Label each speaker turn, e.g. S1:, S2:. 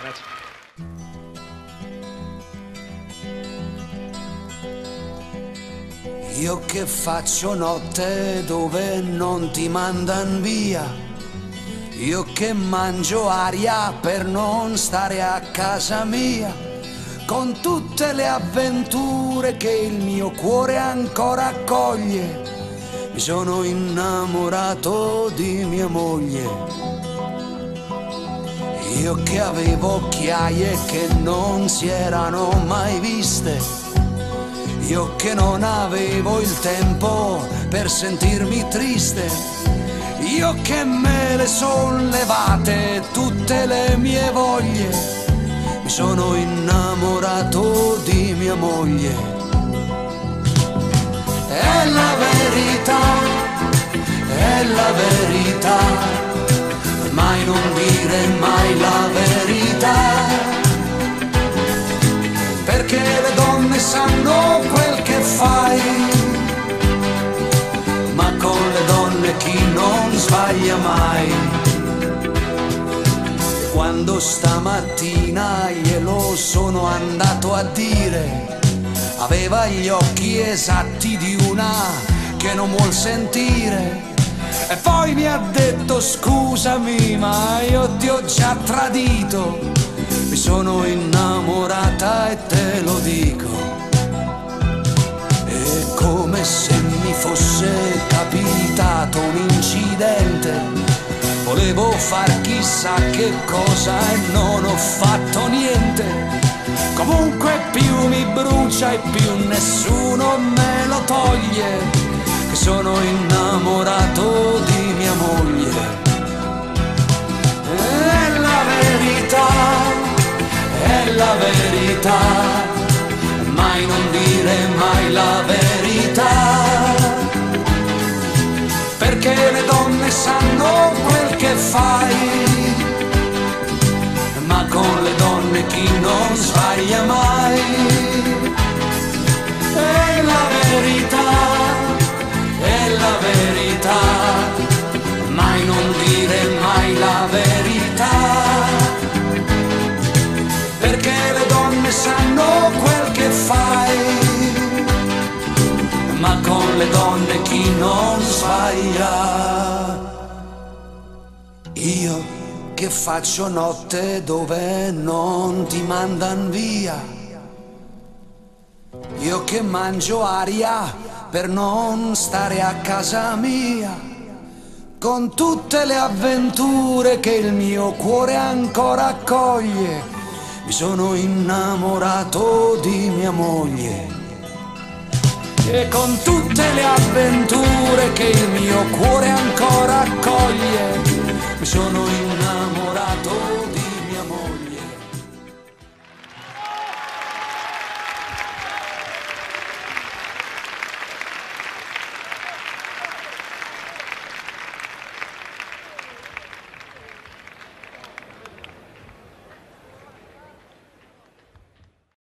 S1: Grazie.
S2: Io che faccio notte dove non ti mandan via, io che mangio aria per non stare a casa mia, con tutte le avventure che il mio cuore ancora accoglie, mi sono innamorato di mia moglie. Io che avevo occhiaie che non si erano mai viste, io che non avevo il tempo per sentirmi triste, io che me le son levate tutte le mie voglie, mi sono innamorato di mia moglie. È la verità, è la verità, mai non dire mai la verità, perché le donne sanno quel che fai, ma con le donne chi non sbaglia mai. Quando stamattina glielo sono andato a dire, aveva gli occhi esatti di una che non vuol sentire, e poi mi ha detto scusami ma io ti ho già tradito, mi sono innamorata e te lo dico. È come se mi fosse capitato un incidente, volevo far chissà che cosa e non ho fatto niente. Comunque più mi brucia e più nessuno me lo toglie, che sono innamorato di mia moglie. È la verità, è la verità, mai non dire mai la verità, perché le donne sanno quel che fai, ma con le donne chi non sbaglia mai. È la verità, è la verità, mai non dire mai la verità, perché le donne sanno quel che fai, ma con le donne chi non sbaglia. Io che faccio notte dove non ti mandan via, io che mangio aria per non stare a casa mia, con tutte le avventure che il mio cuore ancora accoglie, mi sono innamorato di mia moglie. E con tutte le avventure che il mio cuore ancora accoglie,